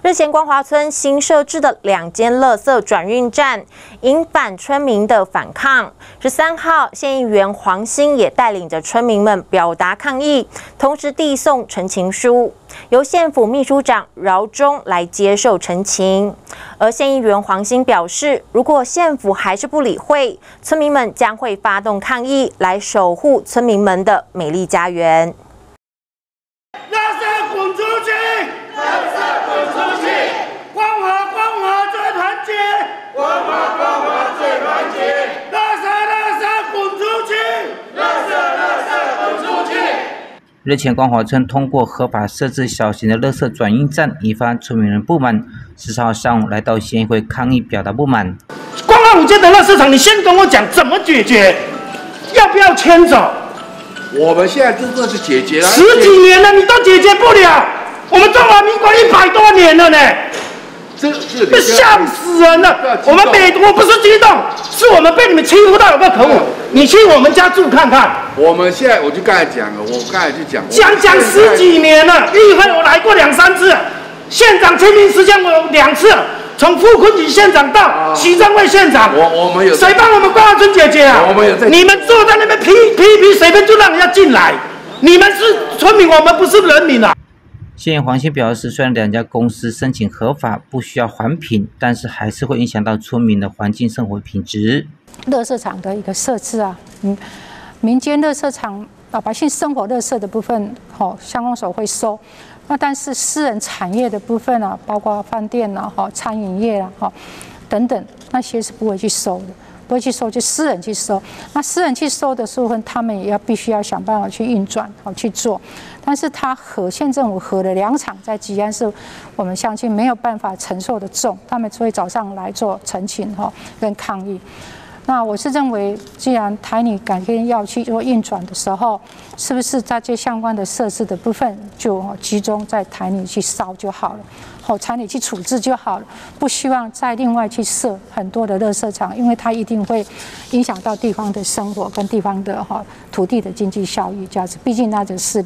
日前光华村新设置的2间垃圾转运站，引反村民的反抗。13号，县议员黄兴也带领着村民们表达抗议，同时递送陈情书，由县府秘书长饶忠来接受陈情。而县议员黄兴表示，如果县府还是不理会，村民们将会发动抗议，来守护村民们的美丽家园。 垃圾滚出去！垃圾滚出去！光华最团结！光华最团结！垃圾滚出去！垃圾滚出去！ 日前，光华村通过合法设置小型的垃圾转运站，引发村民们不满。14号上午来到县议会抗议，表达不满。 光华5间的垃圾场，你先跟我讲怎么解决，要不要迁走？ 我们现在真的是解决了 10几年了，你都解决不了。我们中华民国100多年了呢，这吓死人了。我不是激动，是我们被你们欺负到有个可恶。你去我们家住看看。 我们现在我就刚才讲了，我刚才就讲 10几年了，议会我来过2、3次，县长签名时间我有2次。从傅昆萁县长到徐正伟县长， 我们有谁帮我们光华村解决啊？ 我们有在。 你们坐在那边批，随便就让人家进来。你们是村民，我们不是人民啊。 县议黄兴表示，虽然2家公司申请合法，不需要环评，但是还是会影响到村民的环境生活品质。 垃圾场的一个设置啊，民间垃圾场老百姓生活垃圾的部分，乡公所会收。那但是私人产业的部分啊，包括饭店啊、餐饮业啊、等等，那些是不会去收的，不会去收，就私人去收。那私人去收的部分，他们也必须要想办法去运转，去做。但是他县政府合了2场在吉安市，我们相信没有办法承受的重，他们所以早上来做陈情跟抗议。那我是认为，既然台泥改天要去做运转的时候，是不是在这相关的设施的部分就集中在台泥去烧就好了，台泥去处置就好了，不希望再另外去设很多的垃圾场，因为它一定会影响到地方的生活跟地方的土地的经济效益价值。毕竟那只是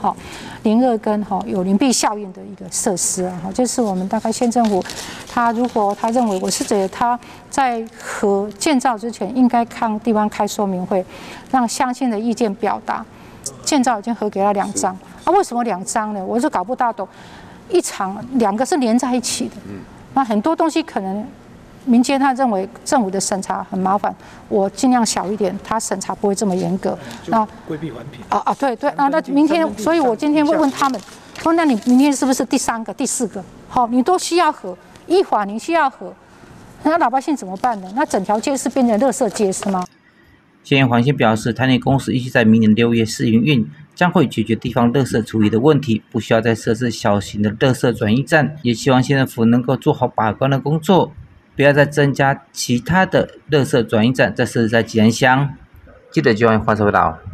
02跟有邻避效应的一个设施啊，这是我们大概县政府，如果他认为，我是觉得他在建造之前应该看地方开说明会，让乡亲的意见表达。建造已经核给他2张，为什么2张呢？我是搞不大懂。2个是连在一起的，那很多东西可能民间他认为政府的审查很麻烦，我尽量小一点，他审查不会这么严格。那规避环评对那明天，所以我今天会问他们，说那你明天是不是第3个、第4个？你都需要核，依法你需要核，那老百姓怎么办呢？那整条街是变成垃圾街是吗？ 县议黄兴表示，台泥公司预计在明年6月试营运，将会解决地方垃圾处理的问题，不需要再设置小型的垃圾转运站。也希望县政府能够做好把关的工作，不要再增加其他的垃圾转运站再设置在吉安乡。记者就华社报道。